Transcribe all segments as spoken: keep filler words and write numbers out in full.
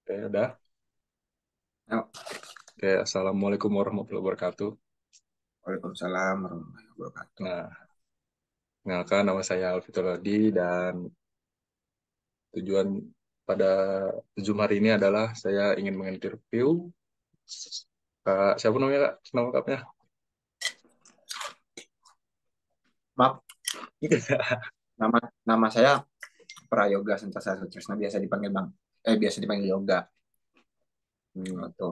Oke, udah. Ya, Oke, Assalamualaikum warahmatullahi wabarakatuh. Waalaikumsalam warahmatullahi wabarakatuh. Nah, kenalkan nama saya Alfitur Ladi dan tujuan pada Zoom hari ini adalah saya ingin menginterview Kak, siapa namanya Kak? Nama lengkapnya? Maaf, nama nama saya Prayoga Sentosa Sutrisno, biasa dipanggil Bang. Eh biasa dipanggil Yoga. Hmm, Gitu.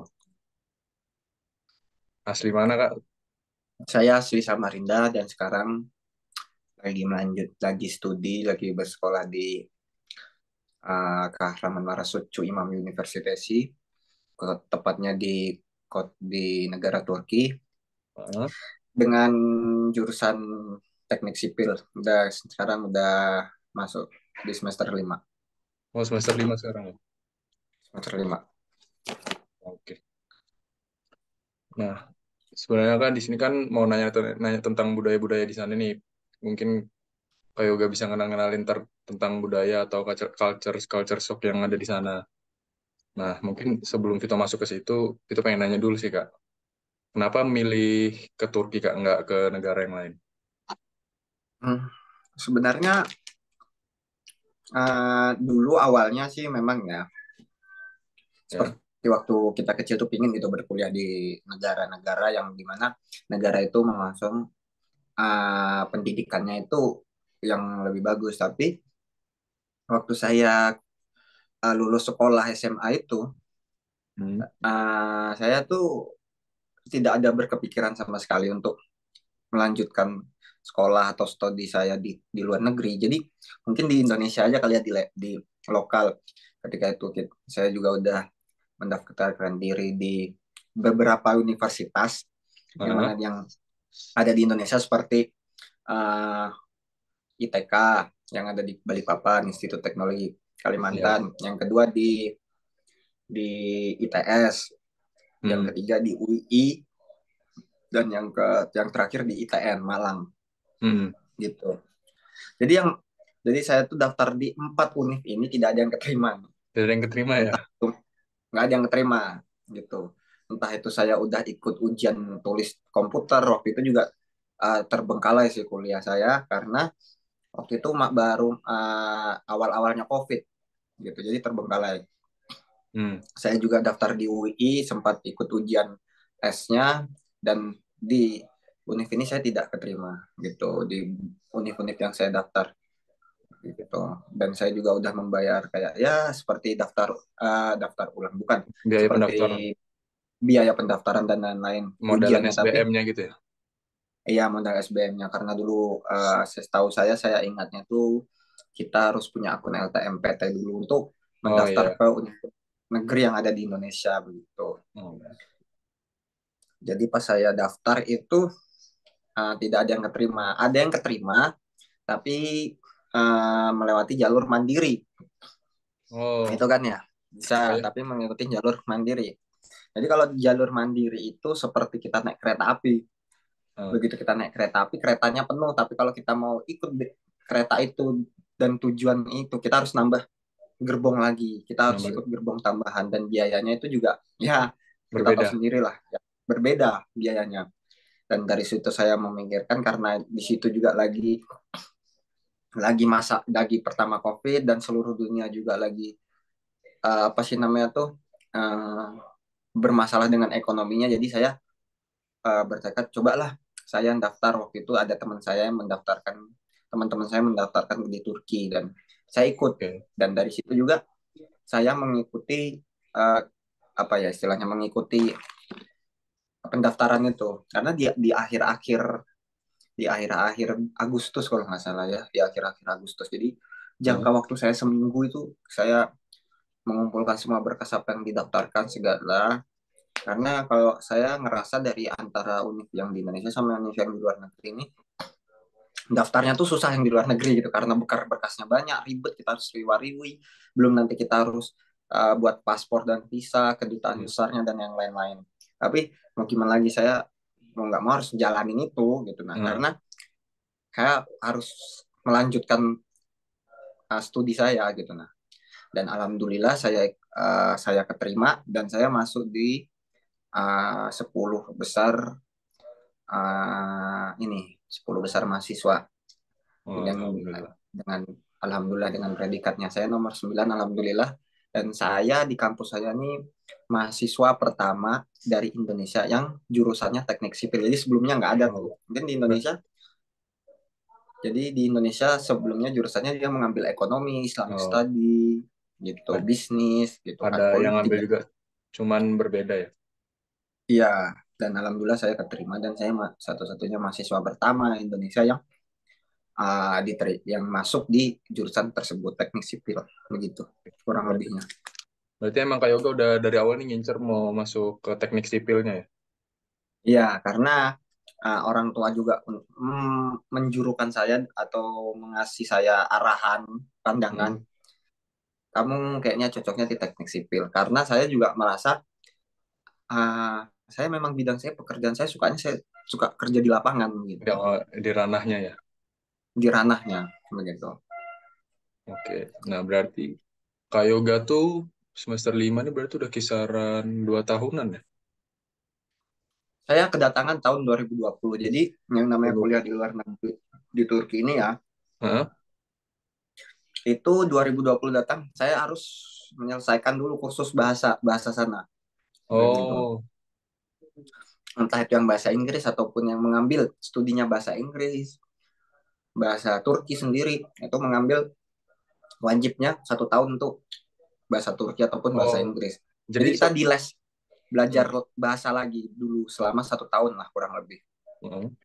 asli mana Kak? Saya asli Samarinda dan sekarang lagi melanjut lagi studi, lagi bersekolah di uh, Kahraman Marasucu Imam University, ke- tepatnya di kot- di negara Turki Ah, dengan jurusan teknik sipil. Udah sekarang udah masuk di semester lima. oh semester lima sekarang. Semester lima. Oke. Nah, sebenarnya kan di sini kan mau nanya nanya tentang budaya-budaya di sana nih. Mungkin Kak Yoga bisa ngenal-ngenalin ter- tentang budaya atau culture culture culture shock yang ada di sana. Nah, mungkin sebelum kita masuk ke situ, kita pengen nanya dulu sih Kak. Kenapa milih ke Turki Kak, nggak ke negara yang lain? Hmm. Sebenarnya Eh, dulu awalnya sih memang ya Ya. seperti waktu kita kecil tuh pingin gitu berkuliah di negara-negara yang dimana negara itu memasang eh, pendidikannya itu yang lebih bagus. Tapi waktu saya eh, lulus sekolah S M A itu, Hmm. eh, saya tuh tidak ada berkepikiran sama sekali untuk melanjutkan sekolah atau studi saya di di luar negeri. Jadi mungkin di Indonesia aja kali ya di, di lokal. Ketika itu saya juga udah mendaftarkan diri di beberapa universitas yang mana Ah, yang ada di Indonesia seperti uh, I T K yang ada di Balikpapan, Institut Teknologi ya. Kalimantan, yang kedua di di I T S, yang Hmm. ketiga di U I, dan yang ke yang terakhir di I T N Malang Hmm. gitu. Jadi yang jadi saya tuh daftar di empat univ ini tidak ada yang keterima. Tidak ada yang keterima ya? Entah itu nggak ada yang keterima gitu, entah itu saya udah ikut ujian tulis komputer waktu itu juga uh, terbengkalai sih kuliah saya karena waktu itu mak baru uh, awal-awalnya COVID gitu, jadi terbengkalai. Hmm. Saya juga daftar di U I, sempat ikut ujian tesnya, dan di univ ini saya tidak keterima gitu, di univ-univ yang saya daftar gitu. Dan saya juga udah membayar kayak ya seperti daftar uh, daftar ulang, bukan Biaya pendaftaran, seperti biaya pendaftaran dan lain-lain modalan ujiannya. Tapi S B M-nya gitu ya? iya modal S B M-nya karena dulu uh, setahu saya saya ingatnya tuh kita harus punya akun L T M P T dulu untuk Oh mendaftar iya. ke universitas negeri yang ada di Indonesia begitu. Oh. Jadi pas saya daftar itu uh, tidak ada yang keterima. Ada yang keterima tapi uh, melewati jalur mandiri. Itu Oh, kan ya. Bisa, oh ya. tapi mengikuti jalur mandiri. Jadi kalau jalur mandiri itu seperti kita naik kereta api. Ah, Begitu kita naik kereta api, keretanya penuh. Tapi kalau kita mau ikut kereta itu dan tujuan itu, kita harus nambah gerbong lagi. Kita harus nambah ikut gerbong tambahan dan biayanya itu juga ya kita tahu berbeda. sendiri lah. Ya, berbeda biayanya. Dan dari situ saya memikirkan karena di situ juga lagi lagi masa lagi pertama COVID dan seluruh dunia juga lagi uh, apa sih namanya tuh uh, bermasalah dengan ekonominya. Jadi saya uh, bertekad cobalah saya daftar. Waktu itu ada teman saya yang mendaftarkan, teman-teman saya mendaftarkan di Turki dan saya ikut. Oke. Dan dari situ juga saya mengikuti uh, apa ya istilahnya mengikuti pendaftaran itu karena di di akhir-akhir di akhir-akhir Agustus kalau nggak salah ya, di akhir-akhir Agustus. Jadi jangka Ah, waktu saya seminggu itu saya mengumpulkan semua berkas apa yang didaftarkan segala. Karena kalau saya ngerasa dari antara univ yang di Indonesia sama univ yang di luar negeri ini, daftarnya tuh susah yang di luar negeri gitu karena bekar berkasnya banyak, ribet, kita harus riwa-riwi, belum nanti kita harus uh, buat paspor dan visa, kedutaan iya. besarnya dan yang lain-lain. Tapi mau gimana lagi, saya mau nggak mau harus jalanin itu gitu. Nah Ah, karena saya harus melanjutkan uh, studi saya gitu. Nah Dan alhamdulillah saya uh, saya keterima dan saya masuk di uh, sepuluh besar uh, ini sepuluh besar mahasiswa Oh, dengan alhamdulillah. dengan alhamdulillah dengan predikatnya saya nomor sembilan alhamdulillah. Dan saya di kampus saya ini mahasiswa pertama dari Indonesia yang jurusannya teknik sipil. Jadi sebelumnya nggak ada tuh. Oh, Mungkin di ber- Indonesia, jadi di Indonesia sebelumnya jurusannya dia mengambil ekonomi, Islamic oh, study, gitu, ad- bisnis, gitu kan, ada yang politik. ambil juga, cuman berbeda ya. Iya, dan alhamdulillah saya keterima dan saya ma- satu-satunya mahasiswa pertama Indonesia yang uh, diteri- yang masuk di jurusan tersebut teknik sipil begitu kurang Berarti, lebihnya. berarti emang Kak Yoga udah dari awal nih ngincer mau masuk ke teknik sipilnya ya? Iya, karena uh, orang tua juga mm, menjurukan saya atau mengasih saya arahan pandangan, Hmm. kamu kayaknya cocoknya di teknik sipil karena saya juga merasa uh, saya memang bidang saya pekerjaan saya sukanya saya suka kerja di lapangan gitu, Di, awal- di ranahnya ya. di ranahnya begitu. Oke. Nah, berarti Kak Yoga tuh semester lima nih berarti udah kisaran dua tahunan ya? Saya kedatangan tahun dua ribu dua puluh. Jadi yang namanya kuliah di luar negeri di Turki ini ya, Hah? itu dua ribu dua puluh datang saya harus menyelesaikan dulu kursus bahasa bahasa sana begitu. Oh, Entah itu yang bahasa Inggris ataupun yang mengambil studinya bahasa Inggris, bahasa Turki sendiri itu mengambil wajibnya satu tahun untuk bahasa Turki ataupun bahasa oh. Inggris. Jadi Jadi kita so, di les belajar hmm. bahasa lagi dulu selama satu tahun lah kurang lebih. Hmm.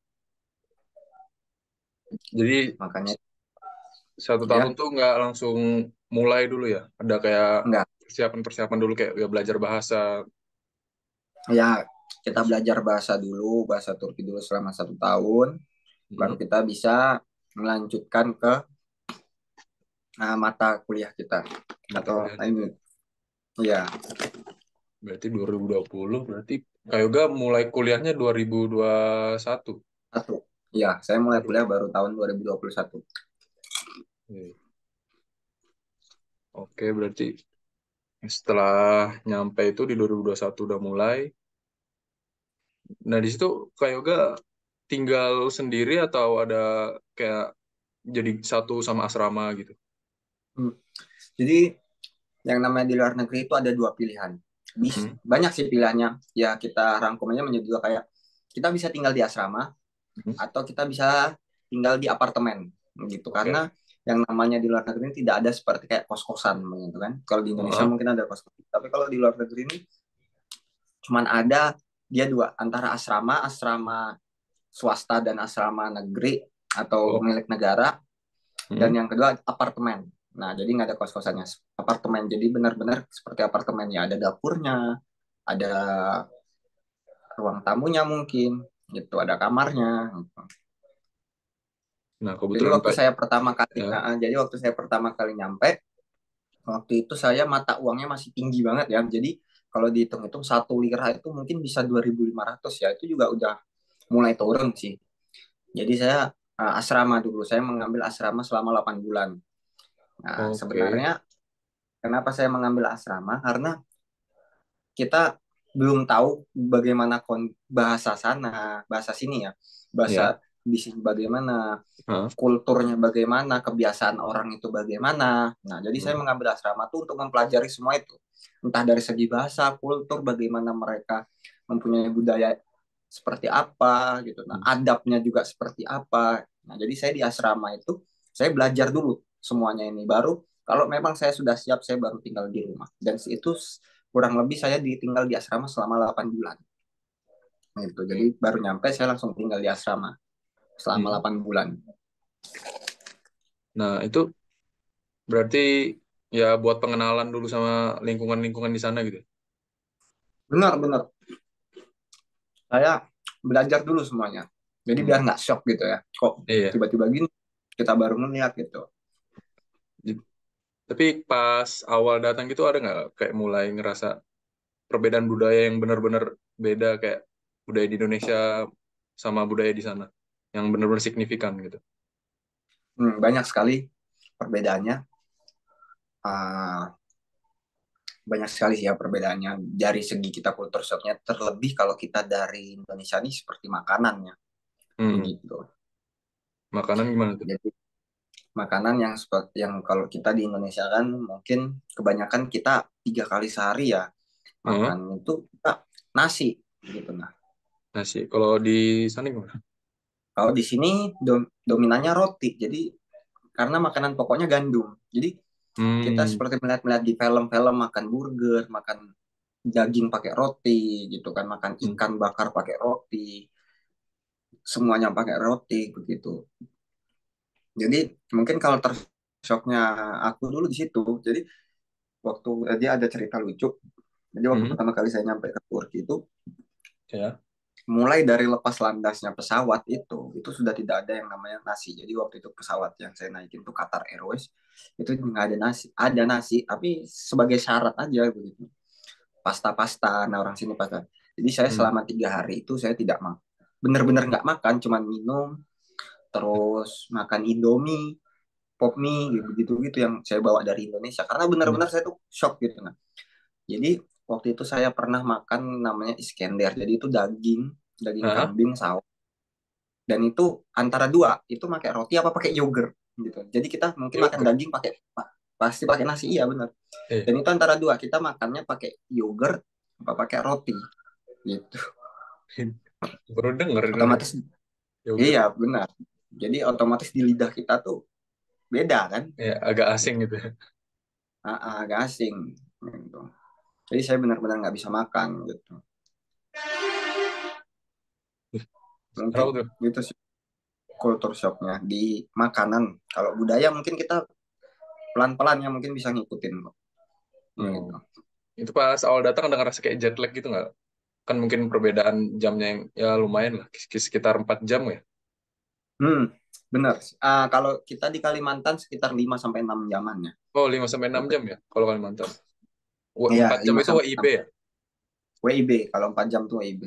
Jadi Makanya satu tahun ya tuh nggak langsung mulai dulu ya? Ada kayak enggak. persiapan-persiapan dulu kayak ya belajar bahasa. Ya, kita Terus, belajar bahasa dulu, bahasa Turki dulu selama satu tahun, baru hmm, kita bisa melanjutkan ke uh, mata kuliah kita. mata Atau kuliahnya itu ini, ya. ya, Berarti dua ribu dua puluh berarti Kak Yoga mulai kuliahnya dua ribu dua puluh satu. satu. Ya, saya mulai Baru. kuliah baru tahun dua ribu dua puluh satu. Oke, Oke, berarti setelah nyampe itu di dua ribu dua puluh satu udah mulai. Nah, di situ Kak Yoga tinggal sendiri atau ada kayak jadi satu sama asrama gitu? Hmm. Jadi, yang namanya di luar negeri itu ada dua pilihan. Bis, Hmm. banyak sih pilihannya. Ya, kita rangkumnya menjadi dua kayak, kita bisa tinggal di asrama, Hmm. atau kita bisa tinggal di apartemen gitu Oke. karena yang namanya di luar negeri ini tidak ada seperti kayak kos-kosan gitu kan. Kalau di Indonesia Heeh. mungkin ada kos-kosan, tapi kalau di luar negeri ini cuman ada dia dua antara asrama, asrama swasta dan asrama negeri atau Oh. milik negara, dan Hmm. yang kedua apartemen. Nah, jadi nggak ada kos-kosannya. Apartemen jadi benar-benar seperti apartemen ya, ada dapurnya, ada ruang tamunya mungkin gitu, ada kamarnya gitu. Nah, Jadi kebetulan waktu Kak, saya pertama kali, ya. uh, jadi waktu saya pertama kali nyampe, waktu itu saya mata uangnya masih tinggi banget ya. Jadi kalau dihitung-hitung satu lira itu mungkin bisa dua ribu lima ratus ya. Itu juga udah mulai turun sih. Jadi saya uh, asrama dulu. Saya mengambil asrama selama delapan bulan. Nah, Oke. sebenarnya kenapa saya mengambil asrama? Karena kita belum tahu bagaimana bahasa sana, bahasa sini ya. Ya. Bahasa di sini bagaimana, Hah? kulturnya bagaimana, kebiasaan orang itu bagaimana. Nah, jadi saya Hmm. mengambil asrama itu untuk mempelajari semua itu. Entah dari segi bahasa, kultur, bagaimana mereka mempunyai budaya seperti apa gitu. Nah, adabnya juga seperti apa. Nah, jadi saya di asrama itu saya belajar dulu semuanya ini. Baru kalau memang saya sudah siap, saya baru tinggal di rumah. Dan itu kurang lebih saya ditinggal di asrama selama delapan bulan. Gitu. Jadi Oke. baru nyampe saya langsung tinggal di asrama selama Hmm. delapan bulan. Nah, itu berarti ya buat pengenalan dulu sama lingkungan-lingkungan di sana gitu. Benar-benar saya belajar dulu semuanya. Jadi biar Hmm. nggak shock gitu ya. Kok Iya. tiba-tiba gini kita baru melihat gitu. J- Tapi pas awal datang gitu ada nggak kayak mulai ngerasa perbedaan budaya yang benar-benar beda kayak budaya di Indonesia sama budaya di sana yang benar-benar signifikan gitu. Hmm, banyak sekali perbedaannya. uh, banyak sekali sih ya perbedaannya dari segi kita culture shocknya, terlebih kalau kita dari Indonesia nih seperti makanannya Hmm. begitu. Makanan gimana tuh? Jadi makanan yang seperti yang kalau kita di Indonesia kan mungkin kebanyakan kita tiga kali sehari ya Heeh, makan itu kita nasi gitu. Nah, nasi. Kalau di sana gimana? kalau di sini dom- dominannya roti. Jadi karena makanan pokoknya gandum. Jadi kita Hmm. seperti melihat-melihat di film-film makan burger, makan daging pakai roti gitu kan, makan Hmm. ikan bakar pakai roti, semuanya pakai roti begitu. Jadi mungkin kalau tershocknya aku dulu di situ. Jadi waktu eh, dia ada cerita lucu. Jadi waktu Hmm. pertama kali saya nyampe ke Turki itu, Ya. mulai dari lepas landasnya pesawat itu, itu sudah tidak ada yang namanya nasi. Jadi waktu itu pesawat yang saya naikin tuh Qatar Airways, itu nggak ada nasi. Ada nasi, tapi sebagai syarat aja begitu. Pasta-pasta, nah orang sini pasta. Jadi saya Hmm. selama tiga hari itu saya tidak makan. Bener-bener nggak makan, cuman minum, terus makan Indomie, pop mie, gitu-gitu yang saya bawa dari Indonesia. Karena Hmm. benar-benar saya tuh shock gitu. Nah, jadi waktu itu saya pernah makan namanya Iskender. Jadi itu daging, daging Ah, kambing saus. Dan itu antara dua, itu pakai roti apa pakai yogurt gitu. Jadi kita mungkin makan yogurt. daging pakai pasti pakai nasi, iya benar. Eh, Dan itu antara dua, kita makannya pakai yogurt apa pakai roti gitu. baru denger ini Otomatis yogurt. iya benar. Jadi otomatis di lidah kita tuh beda kan. Ya, agak asing gitu ya. Ah, ah, agak asing gitu. Jadi saya benar-benar nggak bisa makan gitu. Mungkin Tahu tuh. gitu sih culture shocknya di makanan. Kalau budaya mungkin kita pelan-pelan ya mungkin bisa ngikutin kok. Hmm. Gitu. Itu pas awal datang ada ngerasa kayak jet lag gitu nggak? Kan mungkin perbedaan jamnya yang ya lumayan lah, sekis- sekitar empat jam ya. Hmm, benar. Ah, kalau kita di Kalimantan sekitar lima sampai enam jaman ya. Oh, lima sampai enam jam ya kalau Kalimantan. Wa- Iya, empat jam lima itu sampai W I B enam. ya? W I B kalau empat jam tuh W I B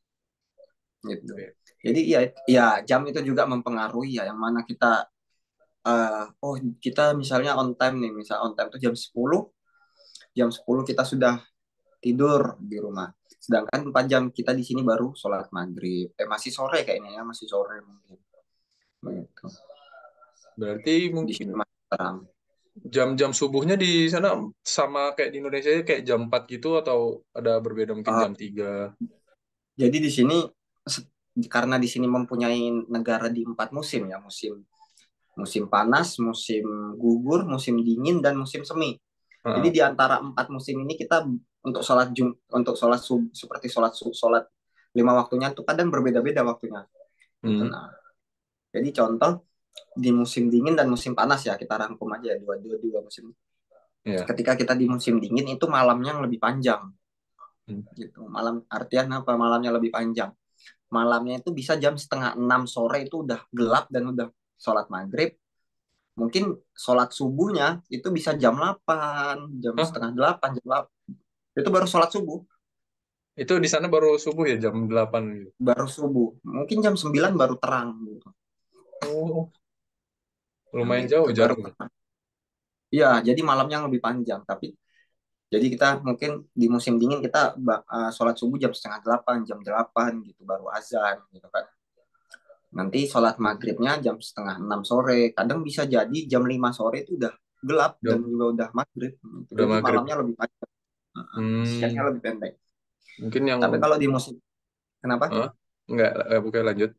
gitu. Oke. Jadi ya ya jam itu juga mempengaruhi ya yang mana kita eh, oh kita misalnya on time nih, misal on time tuh jam sepuluh, jam sepuluh kita sudah tidur di rumah. Sedangkan empat jam kita di sini baru sholat maghrib. Eh masih sore kayaknya ya, masih sore mungkin. Begitu. Berarti Di mungkin sini masih terang. jam-jam subuhnya di sana sama kayak di Indonesia ya, kayak jam empat gitu atau ada berbeda mungkin Eh, jam tiga. jadi di sini karena di sini mempunyai negara di empat musim ya, musim musim panas, musim gugur, musim dingin dan musim semi. Jadi Heeh. di antara empat musim ini kita untuk sholat jum untuk sholat sub, seperti sholat sub, sholat lima waktunya tuh kadang berbeda-beda waktunya. Gitu. Hmm. Nah, jadi contoh di musim dingin dan musim panas ya kita rangkum aja ya, dua dua dua musim. Ya. Ketika kita di musim dingin itu malamnya yang lebih panjang Hmm. gitu. Malam artian apa? Malamnya lebih panjang. Malamnya itu bisa jam setengah enam sore itu udah gelap dan udah sholat maghrib. Mungkin sholat subuhnya itu bisa jam delapan, jam Hah? setengah delapan, jam delapan. Itu baru sholat subuh, Itu di sana baru subuh ya jam delapan gitu. baru subuh. Mungkin jam sembilan baru terang gitu. Oh, Nah, lumayan gitu jauh baru jaraknya. terang. Iya, jadi malamnya lebih panjang. Tapi jadi kita mungkin di musim dingin kita uh, sholat subuh jam setengah delapan, jam delapan gitu baru azan gitu kan. Nanti sholat maghribnya jam setengah enam sore. Kadang bisa jadi jam lima sore itu udah gelap dan Udah, juga udah maghrib. Gitu. udah Jadi maghrib. malamnya lebih panjang. Uh-uh. Siangnya Hmm, lebih pendek. mungkin yang Tapi kalau di musim, kenapa? Hah? Enggak, eh, bukan lanjut.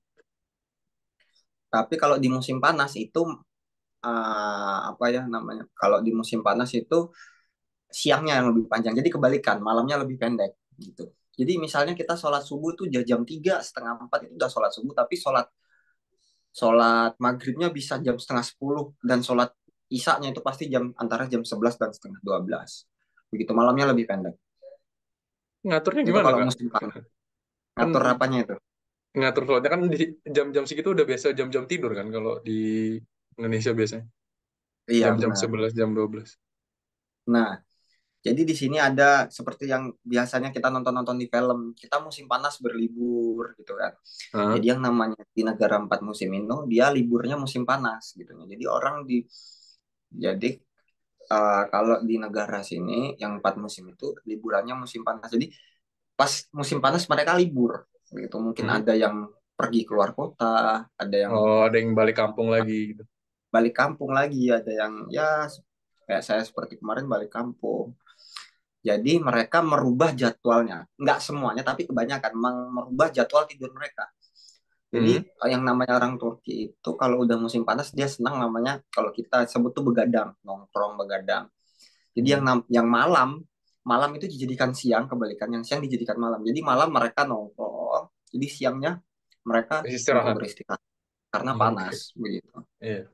Tapi kalau di musim panas itu uh, apa ya namanya? Kalau di musim panas itu siangnya yang lebih panjang. Jadi kebalikan, malamnya lebih pendek gitu. Jadi misalnya kita sholat subuh tuh jam tiga setengah empat itu udah sholat subuh, tapi sholat sholat maghribnya bisa jam setengah sepuluh dan sholat isaknya itu pasti jam antara jam sebelas dan setengah dua belas. Begitu malamnya lebih pendek. Ngaturnya Itu gimana, kalau Kak? musim panas. Kan Ngatur apanya itu? ngatur sholatnya kan di jam-jam segitu udah biasa jam-jam tidur kan kalau di Indonesia biasanya. Iya Jam-jam benar. sebelas jam dua belas. Nah, jadi di sini ada seperti yang biasanya kita nonton-nonton di film. Kita musim panas berlibur gitu kan. Hah? Jadi yang namanya di negara empat musim itu dia liburnya musim panas gitu. Jadi orang di jadi uh, kalau di negara sini yang empat musim itu liburannya musim panas. Jadi pas musim panas mereka libur gitu. Mungkin Hmm. ada yang pergi keluar kota, ada yang Oh, ada yang balik kampung lagi gitu. balik kampung lagi, ada yang ya kayak saya seperti kemarin balik kampung. Jadi mereka merubah jadwalnya, nggak semuanya tapi kebanyakan memang merubah jadwal tidur mereka. Hmm. Jadi yang namanya orang Turki itu kalau udah musim panas dia senang namanya kalau kita sebut tuh begadang, nongkrong begadang. Jadi yang Hmm. yang malam malam itu dijadikan siang, kebalikan yang siang dijadikan malam. Jadi malam mereka nongkrong, jadi siangnya mereka untuk Istirahat. beristirahat karena Oke. panas begitu. Iya.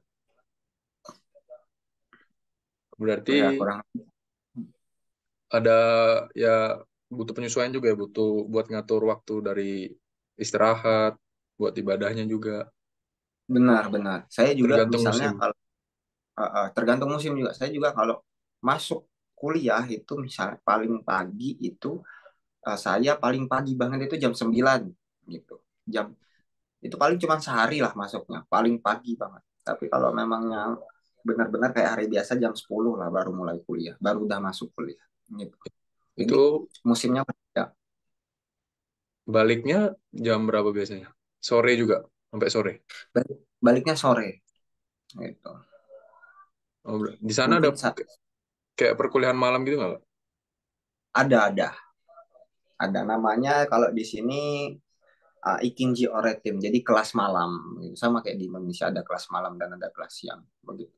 Itu Berarti ya kurang. ada ya butuh penyesuaian juga ya, butuh buat ngatur waktu dari istirahat, buat ibadahnya juga. Benar-benar. Saya juga Tergantung misalnya musim. kalau uh, uh, tergantung musim juga. Saya juga kalau masuk kuliah itu misalnya paling pagi itu uh, saya paling pagi banget itu jam sembilan gitu. Jam itu paling cuma sehari lah masuknya, paling pagi banget. Tapi kalau memangnya benar-benar kayak hari biasa jam sepuluh lah baru mulai kuliah, baru udah masuk kuliah gitu. Jadi Itu musimnya beda. baliknya jam berapa biasanya? Sore juga, sampai sore. Baliknya sore gitu. Oh, ber- di sana ada Mungkin sa- k- kayak perkuliahan malam gitu nggak, Kak? ada ada ada namanya kalau di sini uh, Ikinji Oretim. Jadi kelas malam. Gitu. Sama kayak di Indonesia ada kelas malam dan ada kelas siang. Begitu.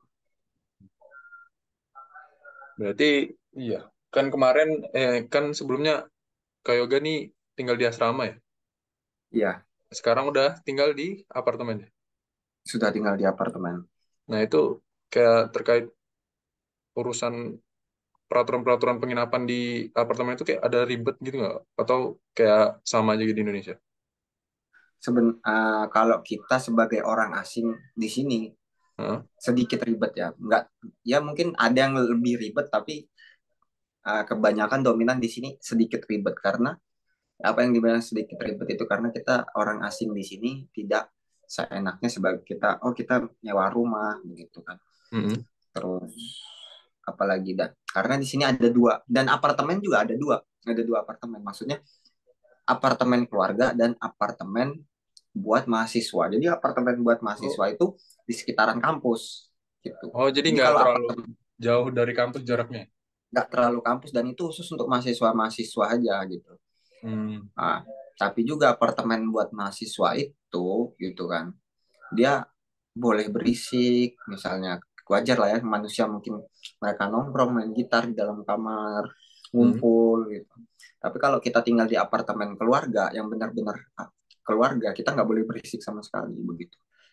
Berarti iya. Kan kemarin eh kan sebelumnya Kak Yoga nih tinggal di asrama ya. Iya, Sekarang udah tinggal di apartemen ya. sudah tinggal di apartemen. Nah, itu kayak terkait urusan peraturan-peraturan penginapan di apartemen itu kayak ada ribet gitu nggak? Atau kayak sama aja gitu di Indonesia? Seben, uh, kalau kita sebagai orang asing di sini Hah? sedikit ribet ya. Enggak, ya mungkin ada yang lebih ribet, tapi uh, kebanyakan dominan di sini sedikit ribet karena apa yang dibilang sedikit ribet itu karena kita orang asing di sini tidak seenaknya sebagai kita, oh kita nyewa rumah begitu kan. Mm-mm. Terus apalagi dah karena di sini ada dua dan apartemen juga ada dua ada dua apartemen maksudnya apartemen keluarga dan apartemen buat mahasiswa jadi apartemen buat Oh, mahasiswa itu di sekitaran kampus gitu oh, jadi jadi nggak kalau terlalu apartemen jauh dari kampus jaraknya? nggak terlalu kampus dan itu khusus untuk mahasiswa mahasiswa aja gitu Hmm. nah, tapi juga apartemen buat mahasiswa itu gitu kan dia boleh berisik misalnya wajar lah ya manusia mungkin mereka nongkrong main gitar di dalam kamar Hmm. ngumpul gitu tapi kalau kita tinggal di apartemen keluarga yang benar-benar keluarga kita nggak boleh berisik sama sekali begitu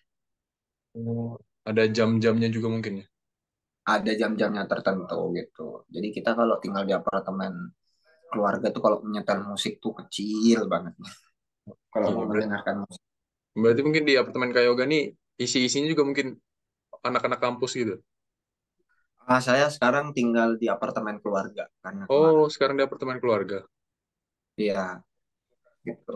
Oh, ada jam-jamnya juga mungkin ya? ada jam-jamnya tertentu gitu jadi kita kalau tinggal di apartemen keluarga tuh kalau menyetel musik tuh kecil banget kalau Iya, mau berarti, mendengarkan musik berarti mungkin di apartemen Kak Yoga nih isi-isinya juga mungkin anak-anak kampus gitu. ah, saya sekarang tinggal di apartemen keluarga karena Oh, kemarin sekarang di apartemen keluarga. iya gitu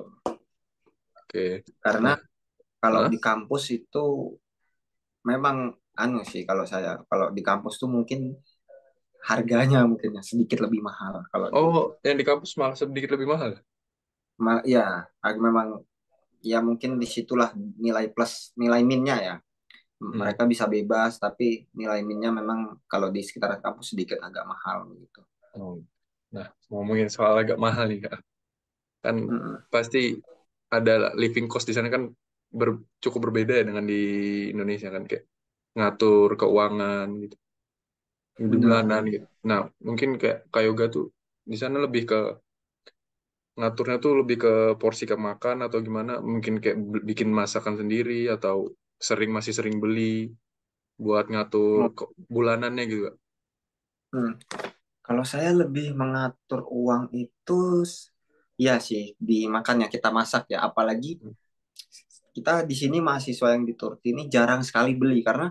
Oke. karena Nah, kalau hah? di kampus itu memang anu sih kalau saya kalau di kampus tuh mungkin harganya mungkin ya sedikit lebih mahal kalau di Oh, yang di kampus malah sedikit lebih mahal. ma- ya ag- memang ya mungkin disitulah nilai plus nilai minnya ya Hmm. mereka bisa bebas tapi nilai minnya memang kalau di sekitaran kampus sedikit agak mahal gitu. Oh. Nah, ngomongin soal agak mahal nih, Kak. Kan Mm-mm. pasti ada living cost di sana kan ber- cukup berbeda ya dengan di Indonesia kan kayak ngatur keuangan gitu, hidup Benar bulanan benar. gitu. Nah, mungkin kayak Kak Yoga tuh di sana lebih ke ngaturnya tuh lebih ke porsi ke makan atau gimana? Mungkin kayak b- bikin masakan sendiri atau sering masih sering beli buat ngatur Oh, ke- bulanannya gitu, Kak. hmm. Kalau saya lebih mengatur uang itu ya sih di makannya kita masak ya apalagi kita di sini mahasiswa yang di Turki ini jarang sekali beli karena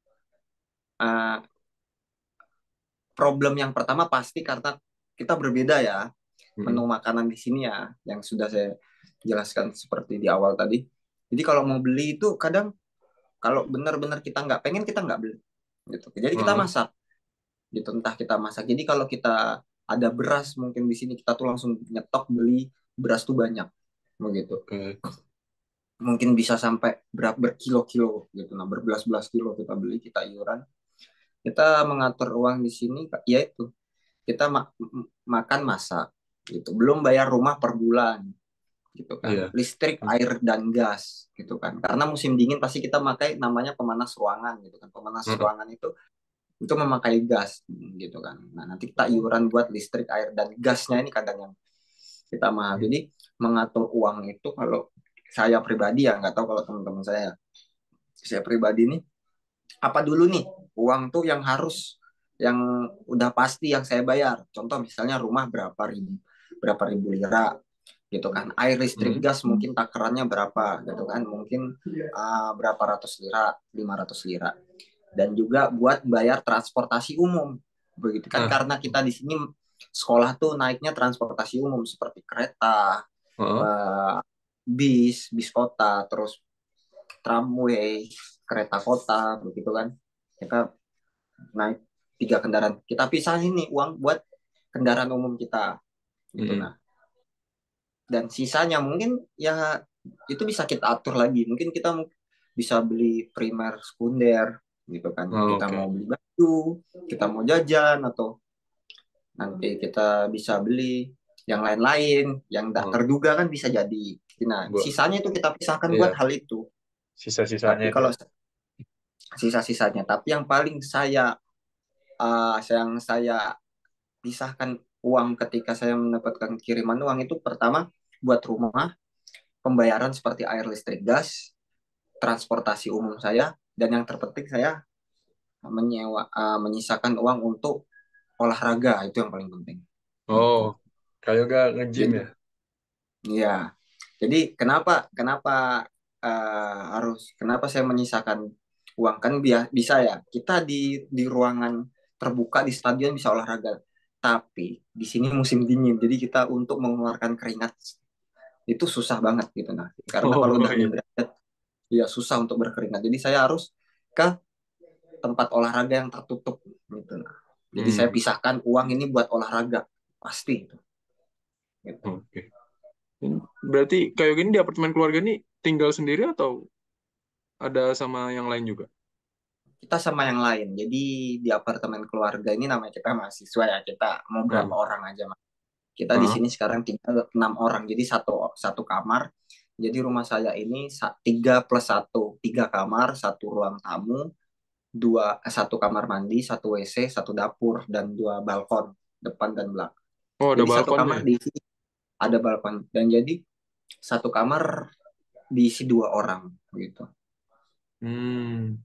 uh, problem yang pertama pasti karena kita berbeda ya menu Mm-mm. makanan di sini ya yang sudah saya jelaskan seperti di awal tadi. Jadi kalau mau beli itu kadang kalau benar-benar kita nggak pengen kita nggak beli gitu. Jadi kita Heeh. masak gitu, entah kita masak. Jadi kalau kita ada beras mungkin di sini kita tuh langsung nyetok beli beras tuh banyak begitu. Oke. Mungkin bisa sampai berapa berkilo-kilo gitu. Nah, berbelas-belas kilo kita beli, kita iuran. Kita mengatur uang di sini yaitu kita ma makan masak gitu. Belum bayar rumah per bulan gitu kan. Iya. Listrik, air dan gas gitu kan. Karena musim dingin pasti kita pakai namanya pemanas ruangan gitu kan. Pemanas Heeh. ruangan itu itu memakai gas gitu kan. Nah, nanti kita iuran buat listrik, air dan gasnya ini kadang yang kita mahal. Jadi mengatur uang itu kalau saya pribadi ya nggak tahu kalau teman-teman saya. Saya pribadi nih apa dulu nih uang tuh yang harus yang udah pasti yang saya bayar. Contoh misalnya rumah berapa ribu berapa ribu lira gitu kan. Air listrik Hmm. gas mungkin takarannya berapa gitu kan. Mungkin uh, berapa ratus lira, lima ratus lira. Dan juga buat bayar transportasi umum. Begitu kan Nah, karena kita di sini sekolah tuh naiknya transportasi umum seperti kereta, heeh. uh, bis, bis kota, terus tramway, kereta kota, begitu kan. Kita naik tiga kendaraan. Kita pisahin nih uang buat kendaraan umum kita, gitu. Hmm. Nah, dan sisanya mungkin ya itu bisa kita atur lagi. Mungkin kita bisa beli primer, sekunder, gitu kan. Oh, Kita oke. mau beli baju, kita mau jajan atau nanti kita bisa beli yang lain-lain yang tidak Oh, terduga kan bisa jadi. Nah, buat sisanya itu kita pisahkan buat iya, hal itu. sisa-sisanya Tapi itu kalau ya. sisa-sisanya, tapi yang paling saya uh, yang saya pisahkan uang ketika saya mendapatkan kiriman uang itu pertama buat rumah, pembayaran seperti air, listrik, gas, transportasi umum saya, dan yang terpenting saya menyewa uh, menyisakan uang untuk olahraga itu yang paling penting. Oh, Gitu. kayak gak nge-gym Jadi ya? ya, jadi kenapa kenapa uh, harus kenapa saya menyisakan uang kan biar bisa ya kita di di ruangan terbuka di stadion bisa olahraga, tapi di sini musim dingin jadi kita untuk mengeluarkan keringat itu susah banget gitu nah karena kalau Oh udah iya. enam derajat ya susah untuk berkeringat jadi saya harus ke tempat olahraga yang tertutup gitu nah jadi saya Hmm. pisahkan uang ini buat olahraga pasti itu gitu. Oke. Berarti kayak gini di apartemen keluarga nih tinggal sendiri atau ada sama yang lain juga? Kita sama yang lain. Jadi di apartemen keluarga ini namanya kita mahasiswa ya. Kita mau berapa Heeh. orang aja, Mas. Kita di Heeh. sini sekarang tinggal enam orang. Jadi satu satu kamar. Jadi rumah saya ini tiga plus satu, tiga kamar, satu ruang tamu, dua satu kamar mandi, satu W C, satu dapur dan dua balkon depan dan belakang. Oh, ada Jadi satu balkonnya kamar ya? diisi ada balkon dan jadi satu kamar diisi dua orang gitu. Hmm.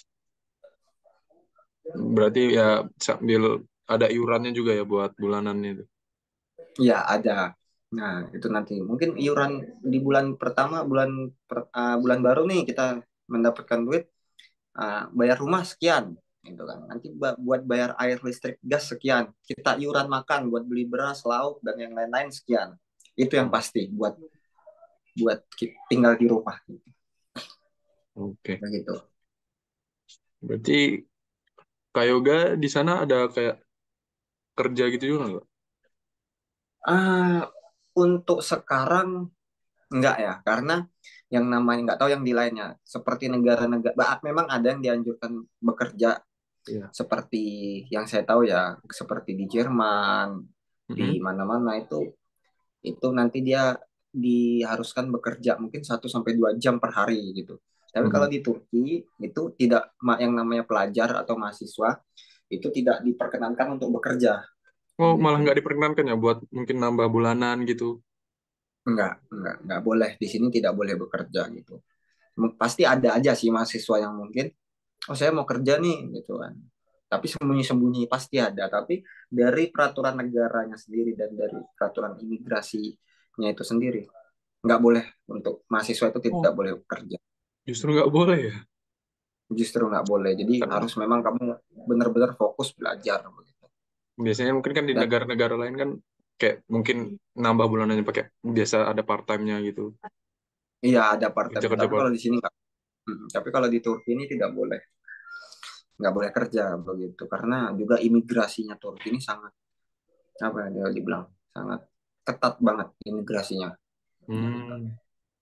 Berarti ya sambil ada iurannya juga ya buat bulanan itu. Iya, ada. Nah, itu nanti mungkin iuran di bulan pertama, bulan per- ah, bulan baru nih kita mendapatkan duit, ah, bayar rumah sekian, gitu kan. Nanti ba- buat bayar air, listrik, gas sekian. Kita iuran makan buat beli beras, lauk dan yang lain-lain sekian. Itu yang Hmm. pasti buat buat ki- tinggal di rumah, Oke. begitu. Berarti Kak Yoga di sana ada kayak kerja gitu juga nggak? Ah, untuk sekarang enggak ya, karena yang namanya nggak tahu yang di lainnya. Seperti negara-negara, memang ada yang dianjurkan bekerja Iya. seperti yang saya tahu ya, seperti di Jerman, di Mhm. mana-mana itu itu nanti dia diharuskan bekerja mungkin satu sampai dua jam per hari gitu. Tapi kalau Mhm. di Turki itu tidak yang namanya pelajar atau mahasiswa itu tidak diperkenankan untuk bekerja Oh, malah gitu. nggak diperkenankan ya buat mungkin nambah bulanan gitu. Enggak, enggak, enggak boleh di sini tidak boleh bekerja gitu. Pasti ada aja sih mahasiswa yang mungkin oh saya mau kerja nih gitu kan. Tapi sembunyi-sembunyi pasti ada. Tapi dari peraturan negaranya sendiri dan dari peraturan imigrasinya itu sendiri, nggak boleh untuk mahasiswa itu tidak Oh, boleh bekerja. justru nggak boleh ya? Justru nggak boleh. Jadi Karena harus memang kamu benar-benar fokus belajar begitu. biasanya mungkin kan di Dan negara-negara lain kan kayak mungkin nambah bulanannya pakai biasa ada part time-nya gitu. iya ada part time. Kerja-kerja Tapi part. kalau di sini nggak. Hmm, Tapi kalau di Turki ini tidak boleh. nggak boleh kerja begitu karena juga imigrasinya Turki ini sangat apa ya dia dibilang sangat ketat banget imigrasinya. Hmm,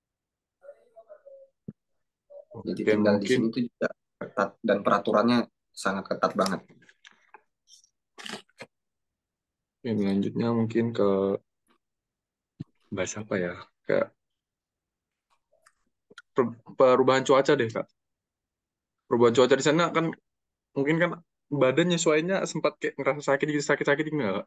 Jadi oke tinggal di mungkin sini tuh juga ketat dan peraturannya sangat ketat banget. yang lanjutnya mungkin ke bahas apa ya? Kayak per- perubahan cuaca deh Kak. Perubahan cuaca di sana kan mungkin kan badan nyesuainya sempat kayak ngerasa sakit gitu sakit-sakit gitu nggak Kak?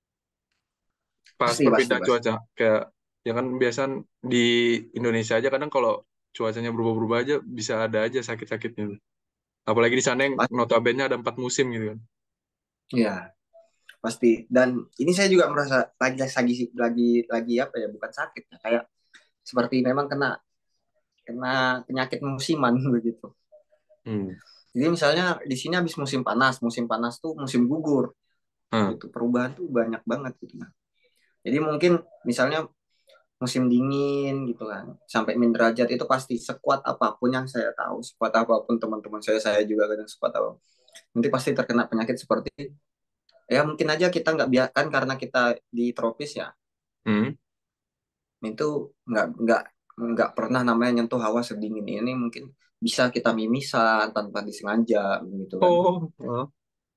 Pas Pasti pasti perpindahan pasti. cuaca kayak ya kan biasa di Indonesia aja kadang kalau cuacanya berubah-berubah aja bisa ada aja sakit-sakitnya. Apalagi di sana yang Pasti notabene ada empat musim gitu kan. ya, pasti. Dan ini saya juga merasa lagi lagi lagi lagi apa ya, bukan sakit ya, kayak seperti memang kena kena penyakit musiman begitu. Hmm. Jadi misalnya di sini habis musim panas, musim panas tuh musim gugur Hah. gitu. Perubahan tuh banyak banget gitu. Nah, jadi mungkin misalnya musim dingin gitu kan, sampai min derajat itu pasti sekuat apapun yang saya tahu, sekuat apapun teman-teman saya, saya juga kadang sekuat apa, nanti pasti terkena penyakit seperti ya mungkin aja kita nggak biarkan karena kita di tropis ya, Hmm. itu nggak nggak nggak pernah namanya nyentuh hawa sedingin ini, mungkin bisa kita mimisan tanpa disengaja gitu kan, Oh, oh.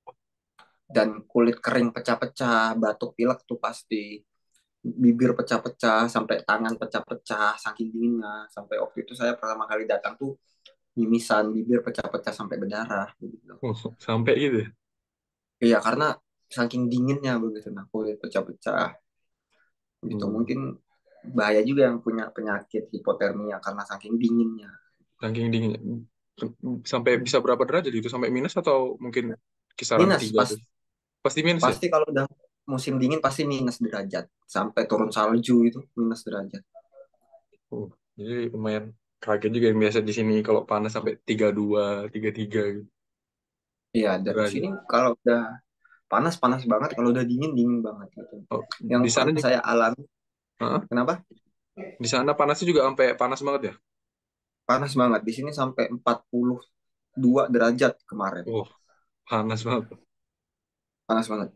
dan kulit kering pecah-pecah, batuk pilek tuh pasti, bibir pecah-pecah sampai tangan pecah-pecah saking dinginnya, sampai waktu itu saya pertama kali datang tuh mimisan, bibir pecah-pecah sampai berdarah begitu. Oh, sampai gitu ya? Iya karena saking dinginnya begitu, nah kulit pecah-pecah gitu, Hmm. mungkin bahaya juga yang punya penyakit hipotermia karena saking dinginnya. Saking dingin. Sampai bisa berapa derajat itu? Sampai minus atau mungkin kisaran Minus tiga pas tuh? Pasti minus ya? pasti kalau udah musim dingin pasti minus derajat, sampai turun salju itu minus derajat. Oh, jadi lumayan kaget juga yang biasa di sini kalau panas sampai tiga puluh dua, tiga puluh tiga gitu Iya, dan di derajat. sini kalau udah panas panas banget, kalau udah dingin dingin banget gitu. Oh, Yang di sana pernah juga, saya alami, Hah? kenapa? Di sana panasnya juga sampai panas banget ya? Panas banget di sini sampai empat puluh dua derajat kemarin. Oh, panas banget. Panas banget.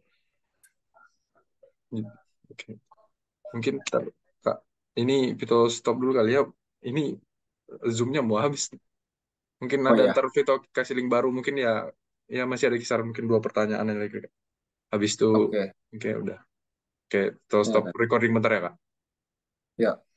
Oke. Mungkin ntar, Kak, ini Vito stop dulu kali ya. Ini Zoom-nya mau habis. Mungkin Oh ada ya, ntar Vito kasih link baru. Mungkin ya ya masih ada kisaran mungkin dua pertanyaan yang lagi. Habis itu, oke. oke udah. Oke, Vito stop Ya, recording bentar ya, Kak. ya.